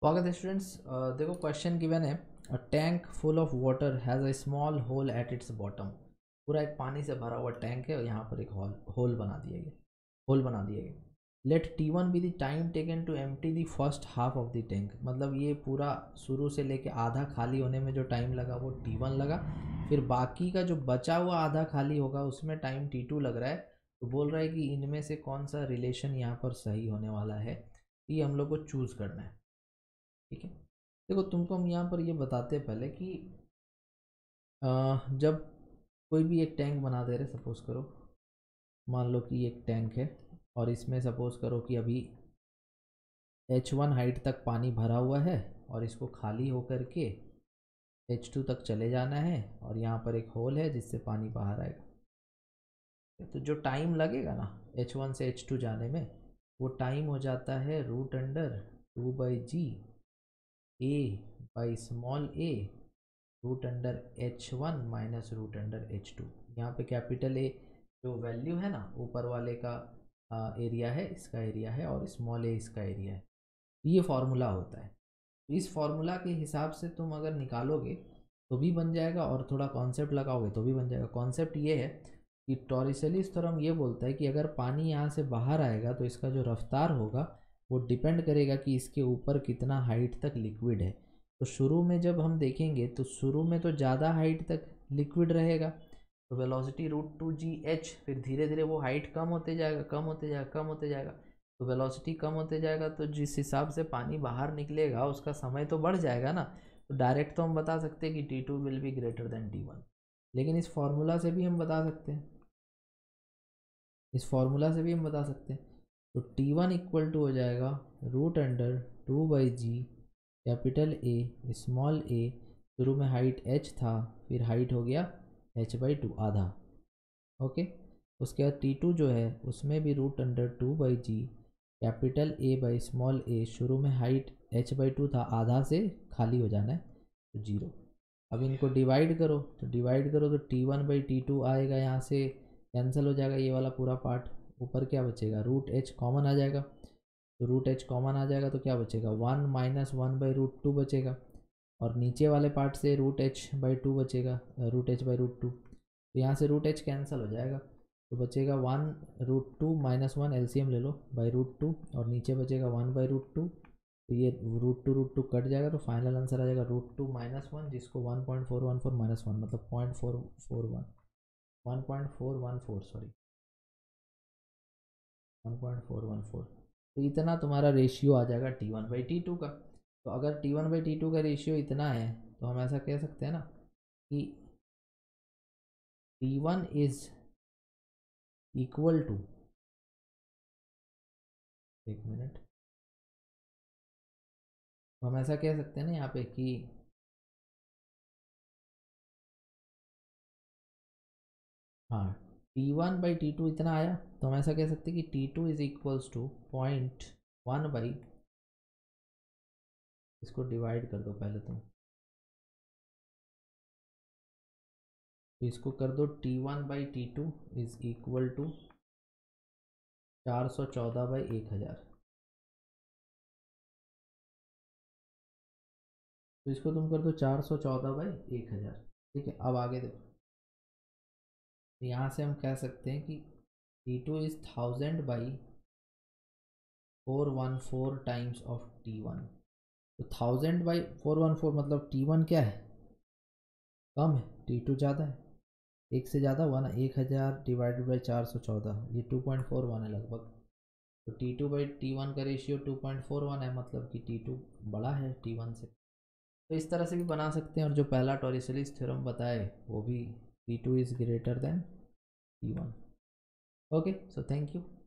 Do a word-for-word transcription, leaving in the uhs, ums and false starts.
स्वागत है स्टूडेंट्स। देखो क्वेश्चन गिवन है, a tank full of water has a small hole at its bottom. पूरा एक पानी से भरा हुआ टैंक है और यहाँ पर एक होल होल बना दिया गया होल बना दिया गया let T one be the time taken to empty the first half of the tank. मतलब ये पूरा शुरू से लेके आधा खाली होने में जो टाइम लगा वो टी वन लगा, फिर बाकी का जो बचा हुआ आधा खाली होगा उसमें टाइम टी टू लग रहा है। तो बोल रहा है कि इनमें से कौन सा रिलेशन यहाँ पर सही होने वाला है, ये हम लोग को चूज़ करना है। ठीक है, देखो तुमको हम यहाँ पर ये बताते हैं पहले कि आ, जब कोई भी एक टैंक बना दे रहे, सपोज करो मान लो कि एक टैंक है और इसमें सपोज करो कि अभी एच वन हाइट तक पानी भरा हुआ है और इसको खाली होकर के एच टू तक चले जाना है और यहाँ पर एक होल है जिससे पानी बाहर आएगा। तो जो टाइम लगेगा ना एच वन से एच टू जाने में, वो टाइम हो जाता है root under two by G A by small A root under H one minus root under H two. यहाँ पे कैपिटल ए जो वैल्यू है ना ऊपर वाले का एरिया है, इसका एरिया है, और स्मॉल ए इसका एरिया है। ये फॉर्मूला होता है। इस फॉर्मूला के हिसाब से तुम अगर निकालोगे तो भी बन जाएगा और थोड़ा कॉन्सेप्ट लगाओगे तो भी बन जाएगा। कॉन्सेप्ट ये है कि टॉरिसेलिस थ्योरम ये बोलता है कि अगर पानी यहाँ से बाहर आएगा तो इसका जो रफ्तार होगा वो डिपेंड करेगा कि इसके ऊपर कितना हाइट तक लिक्विड है। तो शुरू में जब हम देखेंगे तो शुरू में तो ज़्यादा हाइट तक लिक्विड रहेगा, तो velocity root two G H, फिर धीरे धीरे वो हाइट कम होते जाएगा कम होते जाएगा कम होते जाएगा। तो वेलोसिटी कम होते जाएगा तो जिस हिसाब से पानी बाहर निकलेगा उसका समय तो बढ़ जाएगा ना। तो डायरेक्ट तो हम बता सकते हैं कि T two will be greater than T one, लेकिन इस फॉर्मूला से भी हम बता सकते हैं इस फॉर्मूला से भी हम बता सकते हैं तो टी वन इक्वल टू हो जाएगा root under two by G capital A small A. शुरू में हाइट h था, फिर हाइट हो गया h बाई टू आधा। ओके, उसके बाद टी टू जो है उसमें भी root under two by G capital A by small A. शुरू में हाइट h बाई टू था, आधा से खाली हो जाना है तो जीरो। अब इनको डिवाइड करो तो डिवाइड करो तो T one by T two आएगा, यहाँ से कैंसिल हो जाएगा ये वाला पूरा पार्ट। ऊपर क्या बचेगा, रूट एच कॉमन आ जाएगा, तो रूट एच कॉमन आ जाएगा तो क्या बचेगा, one minus one by root two बचेगा, और नीचे वाले पार्ट से रूट एच बाई टू बचेगा, root H by root two. तो यहाँ से रूट एच कैंसिल हो जाएगा तो बचेगा one root two minus one, LCM ले लो, बाई रूट टू, और नीचे बचेगा वन बाई रूट टू। तो ये root two root two cut जाएगा तो फाइनल आंसर आ जाएगा रूट टू माइनस वन, जिसको one point four one four minus one मतलब point four four one one point four one four sorry one point four one four. तो इतना तुम्हारा ratio आ जाएगा T one by T two का। तो अगर T one by T two का रेशियो इतना है तो हम ऐसा कह सकते हैं ना कि T one is equal to, एक मिनट, तो हम ऐसा कह सकते हैं ना यहाँ पे कि हाँ T one by T two इतना आया, तो हम ऐसा कह सकते हैं कि T two is equals to point one by, इसको डिवाइड कर दो पहले तुम, तो इसको कर दो T one by T two is equal to चार सौ चौदह बाई एक हज़ार। तो इसको तुम कर दो चार सौ चौदह बाई एक हज़ार। ठीक है, अब आगे देखो, तो यहाँ से हम कह सकते हैं कि T two is thousand by four one four times of T one. तो thousand by four one four मतलब टी वन क्या है, कम है, टी टू ज़्यादा है, एक से ज़्यादा हुआ ना, एक हज़ार डिवाइडेड बाई चार सौ चौदह, ये टू पॉइंट फोर वन है लगभग। तो T two by T one का ratio two point four one है, मतलब कि टी टू बड़ा है टी वन से। तो इस तरह से भी बना सकते हैं, और जो पहला टॉरिसेलिस थ्योरम बताए वो भी T two is greater than T one. Okay, so thank you.